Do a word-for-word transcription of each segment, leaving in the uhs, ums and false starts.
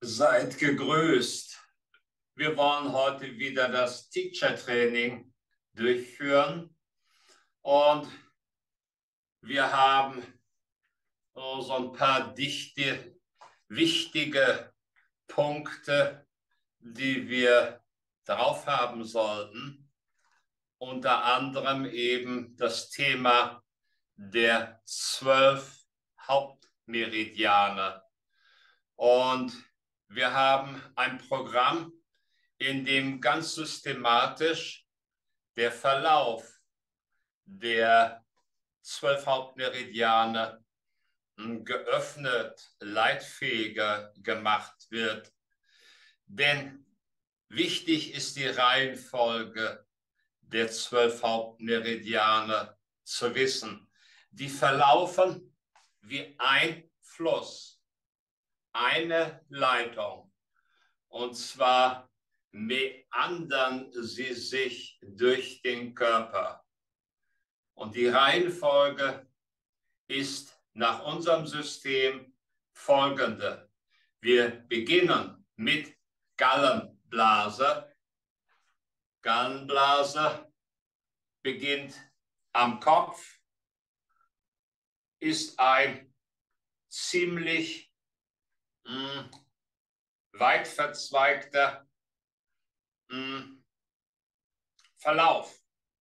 Seid gegrüßt. Wir wollen heute wieder das Teacher-Training durchführen und wir haben so ein paar dichte, wichtige Punkte, die wir drauf haben sollten. Unter anderem eben das Thema der zwölf Hauptmeridiane. Und wir haben ein Programm, in dem ganz systematisch der Verlauf der zwölf Hauptmeridiane geöffnet, leitfähiger gemacht wird. Denn wichtig ist die Reihenfolge der zwölf Hauptmeridiane zu wissen. Die verlaufen wie ein Fluss, eine Leitung. Und zwar meandern sie sich durch den Körper. Und die Reihenfolge ist nach unserem System folgende. Wir beginnen mit Gallenblase. Gallenblase beginnt am Kopf, ist ein ziemlich mh, weit verzweigter mh, Verlauf.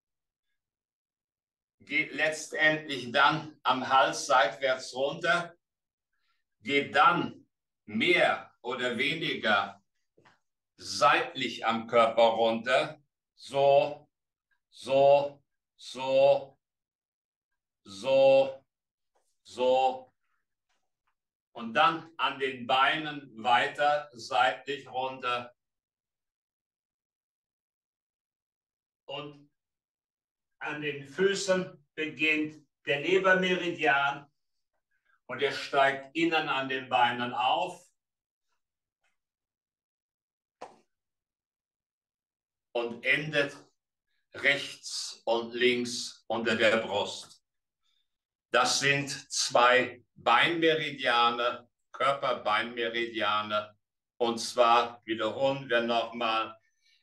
Geht letztendlich dann am Hals seitwärts runter, geht dann mehr oder weniger seitlich am Körper runter, so, so, so, so, so und dann an den Beinen weiter seitlich runter und an den Füßen beginnt der Lebermeridian und er steigt innen an den Beinen auf und endet rechts und links unter der Brust. Das sind zwei Beinmeridiane, Körperbeinmeridiane. Und zwar wiederholen wir nochmal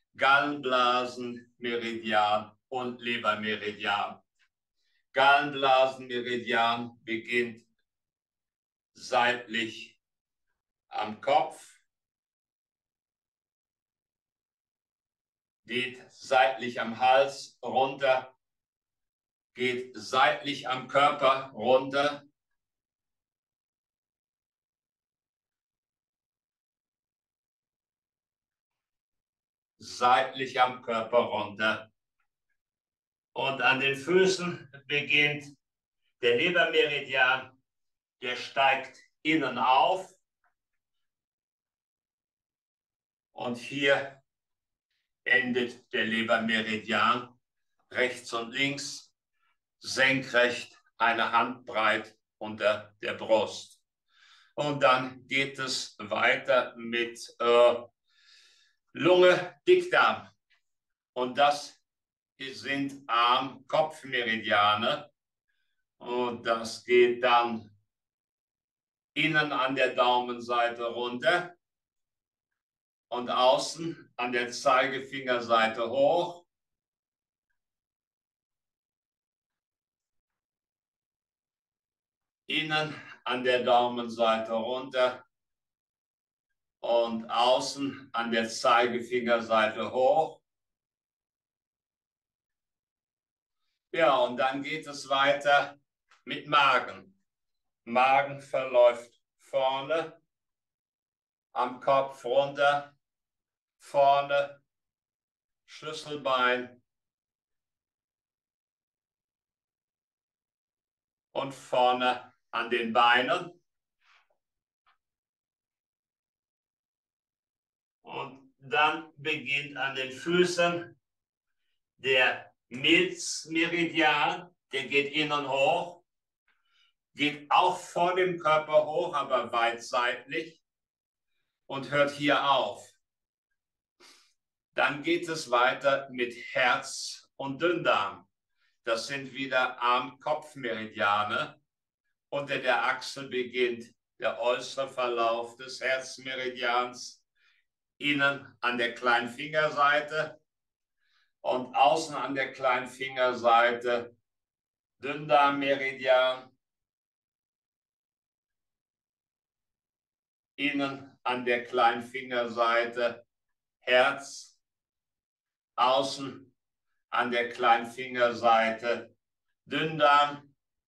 Gallenblasenmeridian und Lebermeridian. Gallenblasenmeridian beginnt seitlich am Kopf, geht seitlich am Hals runter, geht seitlich am Körper runter, seitlich am Körper runter. Und an den Füßen beginnt der Lebermeridian, der steigt innen auf und hier endet der Lebermeridian rechts und links, senkrecht eine Handbreit unter der Brust. Und dann geht es weiter mit äh, Lunge, Dickdarm. Und das sind Arm-Kopf-Meridiane. Und das geht dann innen an der Daumenseite runter und außen an der Zeigefingerseite hoch. Innen an der Daumenseite runter und außen an der Zeigefingerseite hoch. Ja, und dann geht es weiter mit Magen. Magen verläuft vorne, am Kopf runter, vorne, Schlüsselbein und vorne an den Beinen. Und dann beginnt an den Füßen der Milzmeridian, der geht innen hoch, geht auch vor dem Körper hoch, aber weit seitlich und hört hier auf. Dann geht es weiter mit Herz und Dünndarm. Das sind wieder Arm-Kopf-Meridiane. Unter der Achsel beginnt der äußere Verlauf des Herzmeridians, innen an der kleinen Fingerseite und außen an der kleinen Fingerseite Dünndarmmeridian, innen an der kleinen Fingerseite Herz, außen an der kleinen Fingerseite Dünndarm.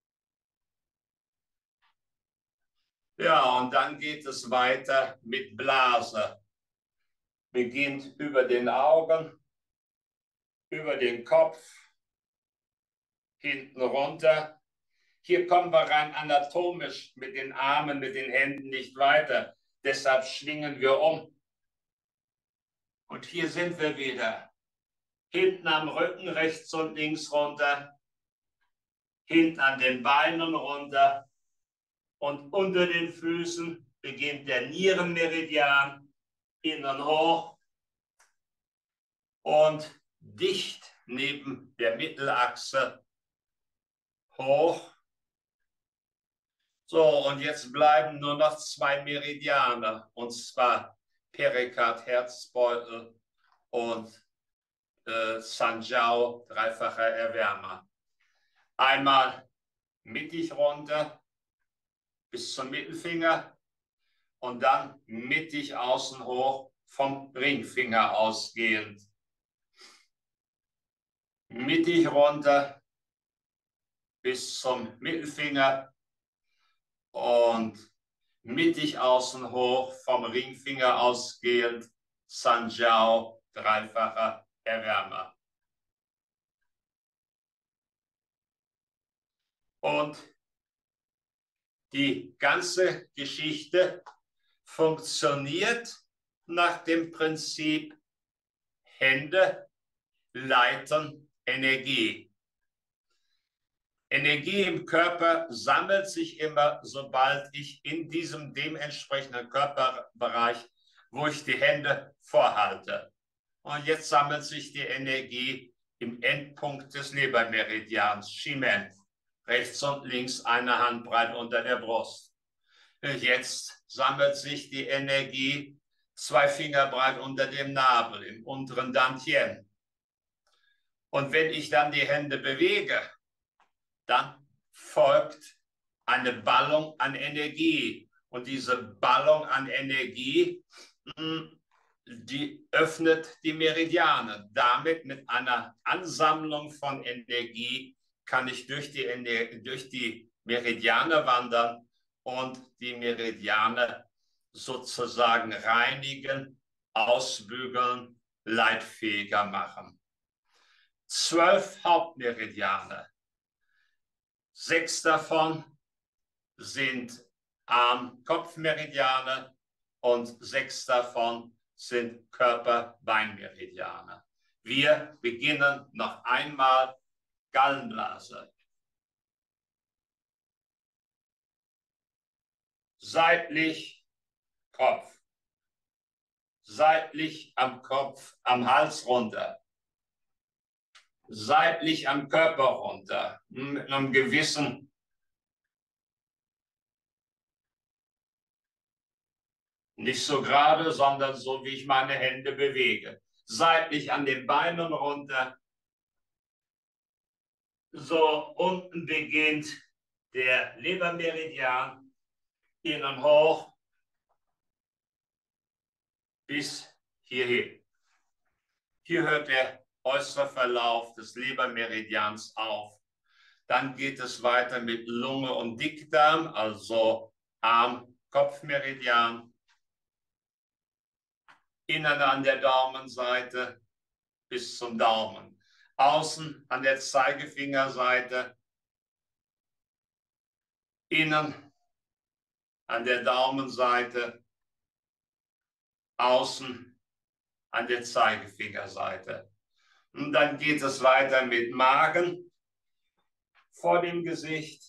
Ja, und dann geht es weiter mit Blase. Beginnt über den Augen, über den Kopf, hinten runter. Hier kommen wir rein anatomisch mit den Armen, mit den Händen nicht weiter. Deshalb schwingen wir um. Und hier sind wir wieder. Hinten am Rücken, rechts und links runter. Hinten an den Beinen runter. Und unter den Füßen beginnt der Nierenmeridian, innen hoch und dicht neben der Mittelachse hoch. So, und jetzt bleiben nur noch zwei Meridiane, und zwar Perikard, Herzbeutel und äh, Sanjiao, dreifacher Erwärmer. Einmal mittig runter bis zum Mittelfinger und dann mittig außen hoch vom Ringfinger ausgehend. Mittig runter bis zum Mittelfinger und mittig außen hoch vom Ringfinger ausgehend Sanjiao, dreifacher Erwärmer. Und die ganze Geschichte funktioniert nach dem Prinzip Hände leiten Energie. Energie im Körper sammelt sich immer, sobald ich in diesem dementsprechenden Körperbereich, wo ich die Hände vorhalte. Und jetzt sammelt sich die Energie im Endpunkt des Lebermeridians, Shimen, rechts und links eine Handbreit unter der Brust. Jetzt sammelt sich die Energie zwei Finger breit unter dem Nabel, im unteren Dantien. Und wenn ich dann die Hände bewege, dann folgt eine Ballung an Energie. Und diese Ballung an Energie, die öffnet die Meridiane. Damit mit einer Ansammlung von Energie kann ich durch die, Ener- durch die Meridiane wandern und die Meridiane sozusagen reinigen, ausbügeln, leitfähiger machen. Zwölf Hauptmeridiane. Sechs davon sind Arm-Kopf-Meridiane und sechs davon sind Körper-Bein-Meridiane. Wir beginnen noch einmal Gallenblase. Seitlich Kopf. Seitlich am Kopf, am Hals runter. Seitlich am Körper runter. Mit einem gewissen nicht so gerade, sondern so, wie ich meine Hände bewege. Seitlich an den Beinen runter. So, unten beginnt der Lebermeridian, innen hoch bis hierhin. Hier hört der äußere Verlauf des Lebermeridians auf. Dann geht es weiter mit Lunge und Dickdarm, also Arm-Kopf-Meridian. Innen an der Daumenseite bis zum Daumen. Außen an der Zeigefingerseite. Innen an der Daumenseite. Außen an der Zeigefingerseite. Und dann geht es weiter mit Magen vor dem Gesicht.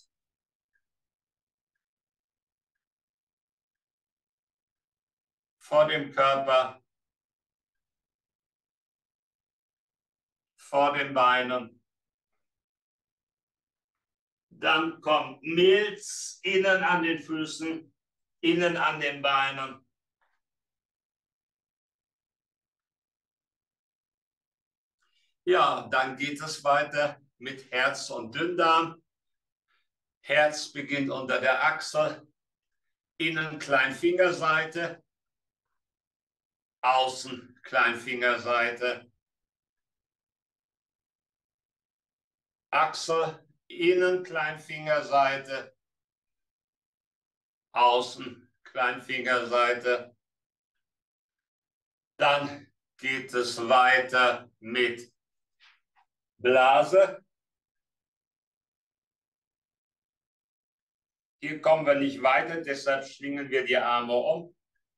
Vor dem Körper. Vor den Beinen. Dann kommt Milz innen an den Füßen, innen an den Beinen. Ja, dann geht es weiter mit Herz und Dünndarm. Herz beginnt unter der Achsel, innen Kleinfingerseite, außen Kleinfingerseite. Achsel, innen Kleinfingerseite, außen Kleinfingerseite. Dann geht es weiter mit Blase. Hier kommen wir nicht weiter, deshalb schwingen wir die Arme um.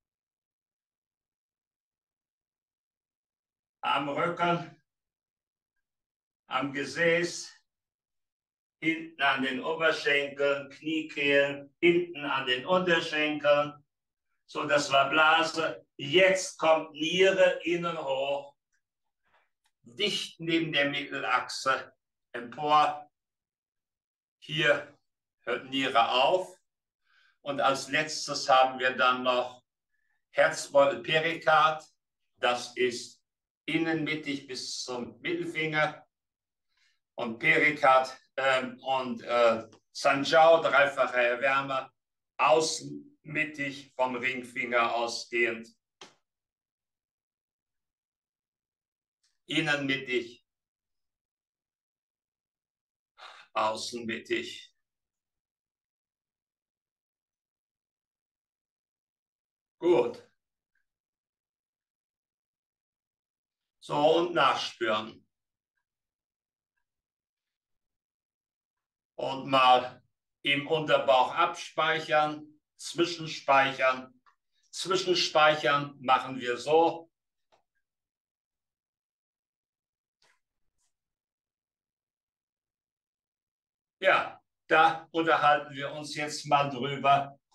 Am Rücken, am Gesäß, hinten an den Oberschenkeln, Kniekehlen, hinten an den Unterschenkeln. So, das war Blase. Jetzt kommt Niere innen hoch, dicht neben der Mittelachse empor. Hier hört Niere auf. Und als letztes haben wir dann noch Herzbeutel Perikard. Das ist innenmittig bis zum Mittelfinger. Und Perikard ähm, und äh, Sanjiao, dreifache Erwärmer, außenmittig vom Ringfinger ausgehend. Innenmittig, außenmittig. Gut. So, und nachspüren. Und mal im Unterbauch abspeichern, zwischenspeichern. Zwischenspeichern machen wir so. Ja, da unterhalten wir uns jetzt mal drüber,